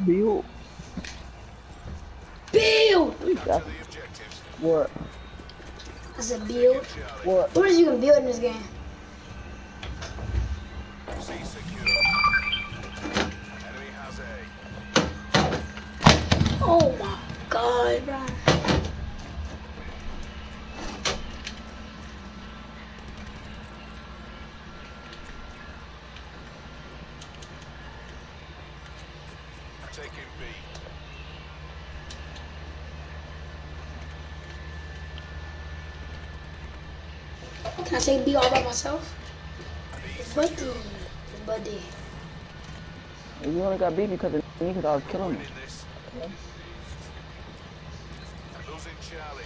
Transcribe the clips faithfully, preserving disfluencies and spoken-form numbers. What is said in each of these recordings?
Bill. Build! That's what? I said build. What? What is you gonna build in this game? Oh my god, bro. Taking B. Can I take B all by myself? Buddy. Buddy. You only got B because of me because I was killing him. Losing Charlie.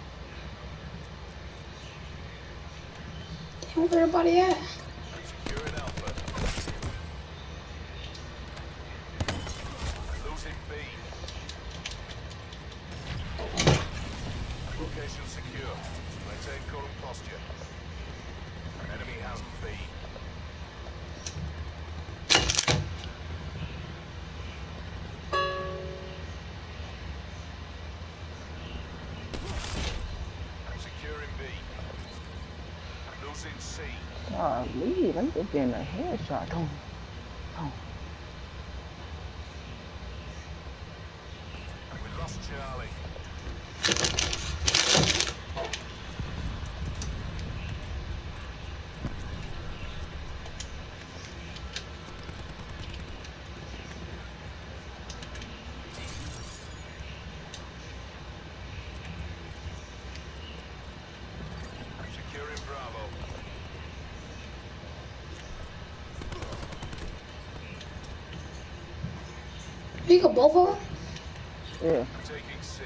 Damn, where everybody at? Securing Alpha. Losing B. Location secure. Maintain current posture. Enemy has B. Securing B. Losing C. Ah, leave. Let me just get in a headshot. Don't. Don't. We lost Charlie. Securing Bravo. You got both of them? Yeah. Taking C.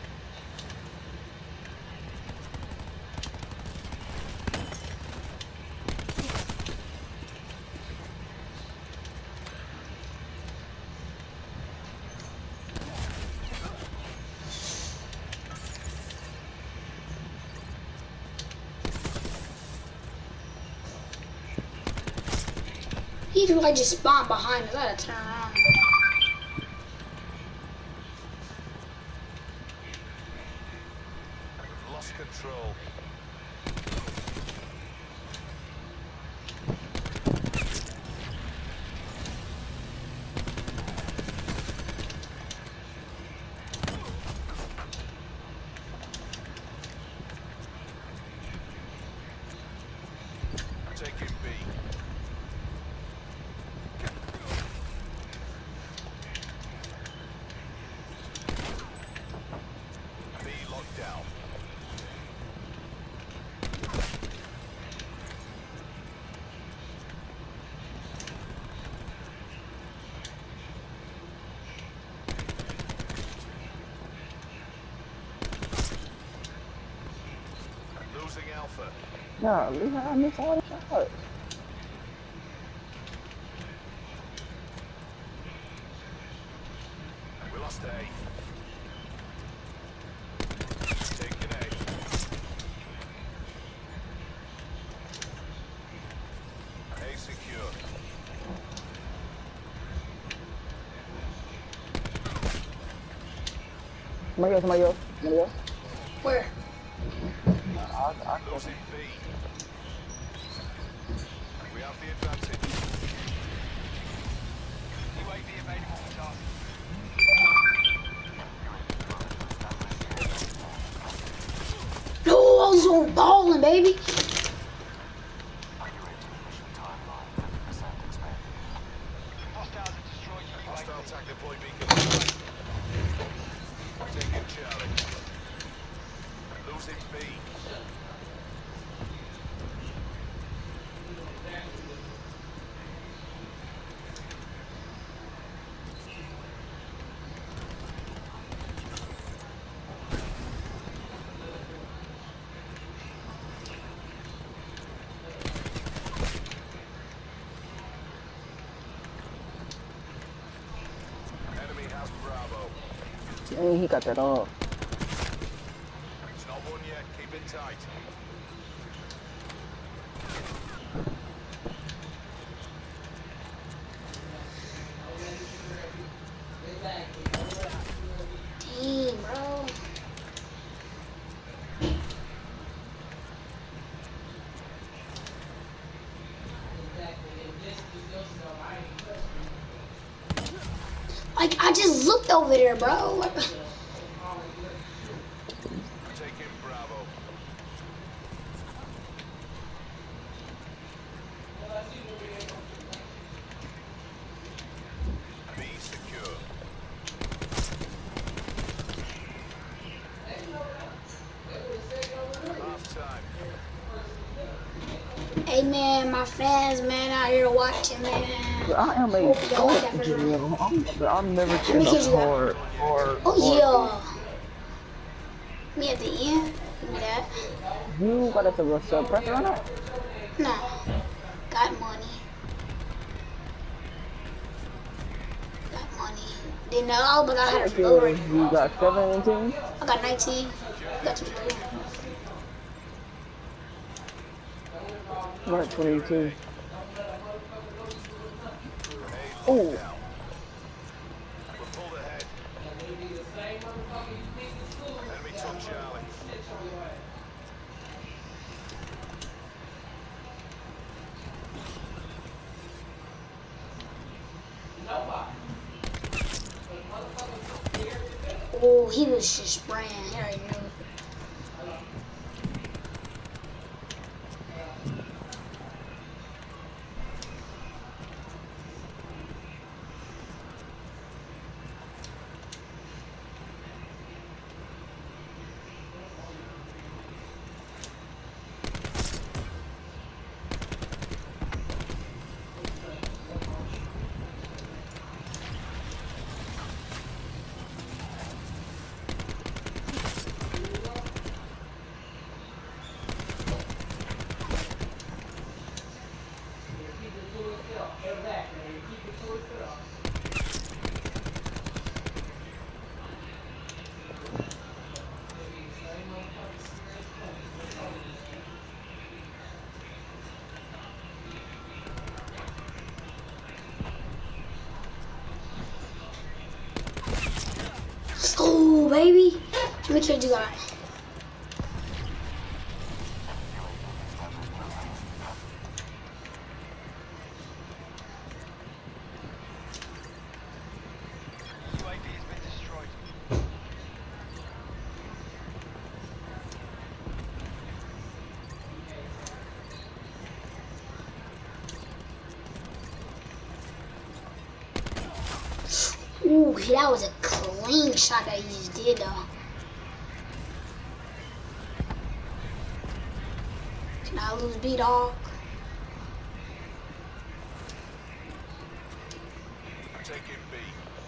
He just like just spawned behind us. I had to turn around. We've lost control. Taking B. B locked down. Losing Alpha. Nah, leave. I missed all the shots. We lost A. Taking A. A secure. Somebody else. Somebody else. Somebody else. Where? I, I, Losing B. We have the advantage. U A V available for task. No, I was on balling, baby. Hostiles have destroyed your U A V. Hostile attack deploy beacon. Taking Charlie. Losing B. Enemy has Bravo. Dang, he got that off. It's not won yet. Keep it tight. just looked over there, bro. Like, Taking Bravo. B secure. Half time. hey man, my fans, man, out here watching, man. But I am a Hope y'all like that goat, for real. Jaleel. I'm, but I'm never many getting kills a you got? hard, hard, Oh yeah. Me at the end. Give me that. You got us a real sub pressure on that? Nah. Got money. Got money. Didn't know, but I had a low rate. You got seventeen? I got nineteen. Got twenty-two. I got twenty-two. Oh, We're pulled ahead. Enemy took Charlie. Oh, he was just spraying. He already knew. Oh, baby. How many kills you got? U A V has been destroyed. Ooh, that was a clean shot that he just did, though. Can I lose B, dog? Taking B.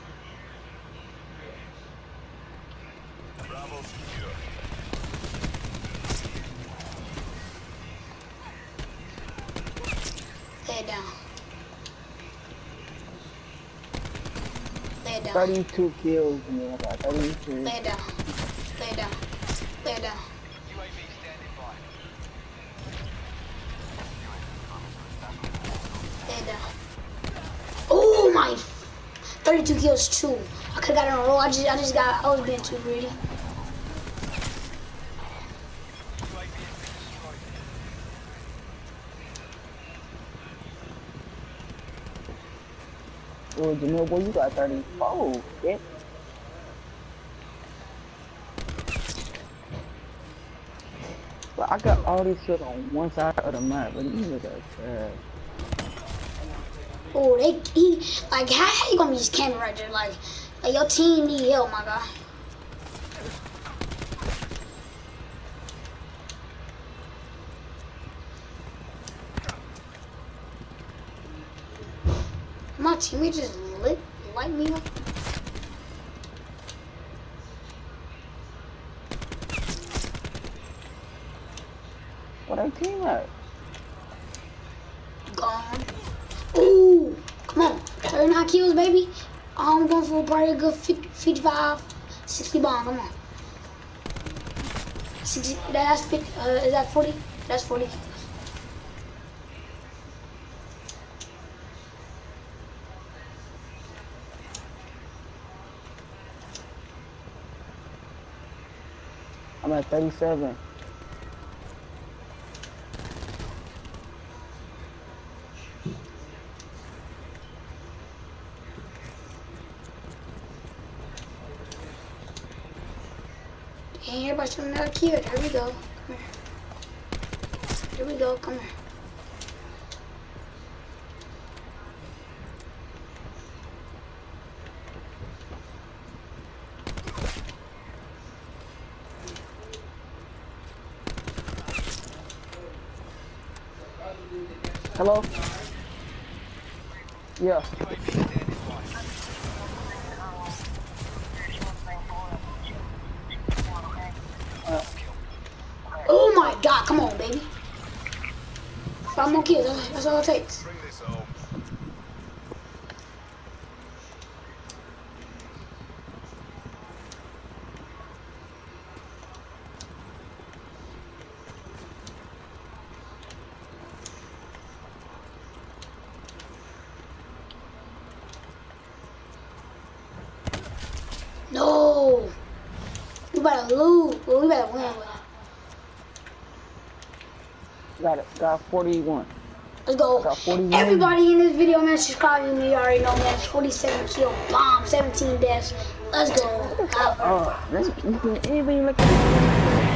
Bravo secure. Lay it down. Lay it down. thirty-two kills, man. I got thirty-two. Lay it down. Lay it down. Lay it down. U A V standing by. Lay it down. Oh my! thirty-two kills too. I could have got it in a row. I just, I just got. I was being too greedy. U A V has been destroyed. Oh, Jamil, boy, you got thirty-four. Yeah. But I got all these kills on one side of the map, but these niggas are trash. Oh, they he like how, how you gonna be just camping right there? Like, like your team need help, my guy. My teammate just lit light me up. What that team at? Gone. Ooh, come on, thirty-nine kills, baby. I'm going for probably a good fifty, fifty-five, sixty bomb. Come on. sixty. That's fifty. Uh, is that forty? That's forty. I'm at thirty-seven. got you another kill. There we go. Come here. Here we go. Come here. Hello? Yeah. Uh, Oh my god, come on, baby. Five more kills, that's, that's all it takes. Bring this home. No. We better lose. Well, we better win with that. got it. Got forty-one. Let's go. Got forty-one. Everybody in this video, man, subscribe to me. You already know, man. forty-seven kill, bomb, seventeen deaths. Let's go. Uh, let's, anybody look at